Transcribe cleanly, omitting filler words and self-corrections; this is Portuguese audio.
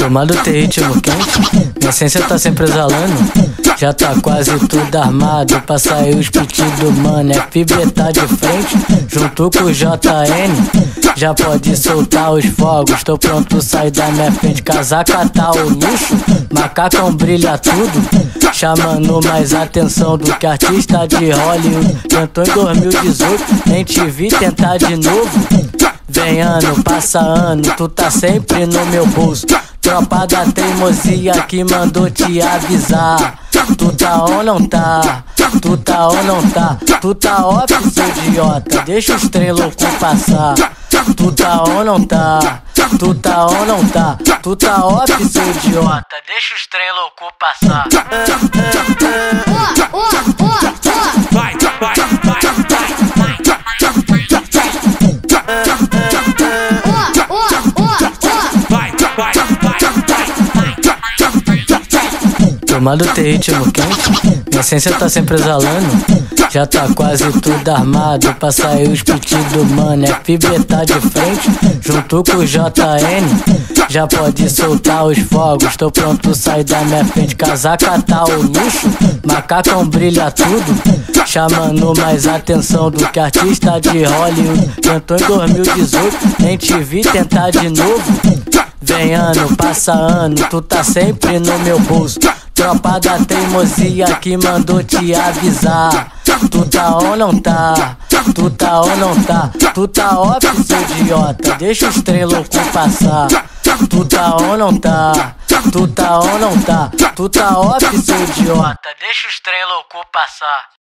Tomando teu ritmo quente, minha essência tá sempre exalando. Já tá quase tudo armado pra sair os pedidos do mano. FB tá de frente, junto com o JN. Já pode soltar os fogos, tô pronto, sai da minha frente. Casaca tá o luxo, macacão brilha tudo, chamando mais atenção do que artista de Hollywood. Tentou em 2018, nem te vi tentar de novo. Vem ano, passa ano, tu tá sempre no meu bolso. Tropa da teimosia que mandou te avisar. Tu tá ou não tá? Tu tá ou não tá? Tu tá off, seu idiota, deixa os trem louco passar. Tu tá ou não tá? Tu tá ou não tá? Tu tá off, seu idiota, deixa os trem louco passar. Vai, vai, vai, vai. Tomando teu ritmo quente, minha essência tá sempre exalando. Já tá quase tudo armado pra sair os pedidos do mano. FB tá de frente, junto com o JN. Já pode soltar os fogos, tô pronto, sai da minha frente. Casaca tá o luxo, macacão brilha tudo, chamando mais atenção do que artista de Hollywood. Tentou em 2018, nem te vi tentar de novo. Vem ano, passa ano, tu tá sempre no meu bolso. Tropa da teimosia que mandou te avisar. Tu tá ou não tá? Tu tá ou não tá? Tu tá off, seu idiota, deixa os trem louco passar. Tu tá ou não tá? Tu tá ou não tá? Tu tá off, seu idiota, deixa os trem louco passar.